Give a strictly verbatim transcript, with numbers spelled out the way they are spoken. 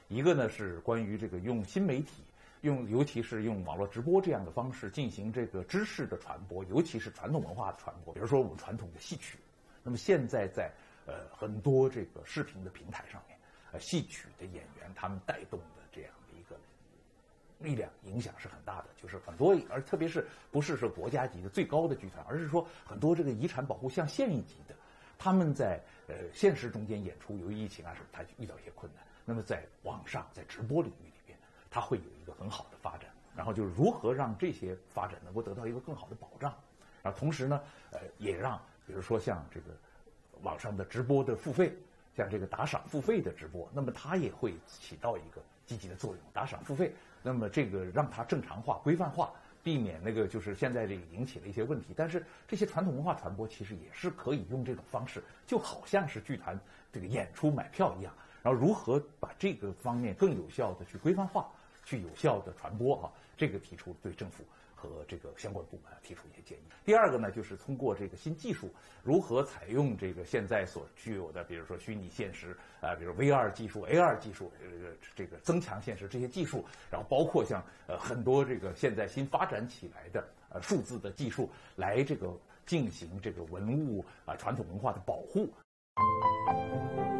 一个呢是关于这个用新媒体，用尤其是用网络直播这样的方式进行这个知识的传播，尤其是传统文化的传播。比如说我们传统的戏曲，那么现在在呃很多这个视频的平台上面，呃戏曲的演员他们带动的这样的一个力量影响是很大的，就是很多，而特别是不是说国家级的最高的剧团，而是说很多这个遗产保护像县一级的，他们在呃现实中间演出，由于疫情啊什么，他遇到一些困难，那么在网上在直播领域里边，它会有一个很好的发展。然后就是如何让这些发展能够得到一个更好的保障，然后同时呢，呃，也让比如说像这个网上的直播的付费，像这个打赏付费的直播，那么它也会起到一个积极的作用。打赏付费，那么这个让它正常化、规范化，避免那个就是现在这个引起了一些问题。但是这些传统文化传播其实也是可以用这种方式，就好像是剧团这个演出买票一样。然后如何把这个方面更有效的去规范化，去有效的传播啊，这个提出对政府和这个相关部门提出一些建议。第二个呢，就是通过这个新技术，如何采用这个现在所具有的，比如说虚拟现实啊、呃，比如 V R 技术、A R 技术，这个这个增强现实这些技术，然后包括像呃很多这个现在新发展起来的呃数字的技术，来这个进行这个文物啊、呃、传统文化的保护。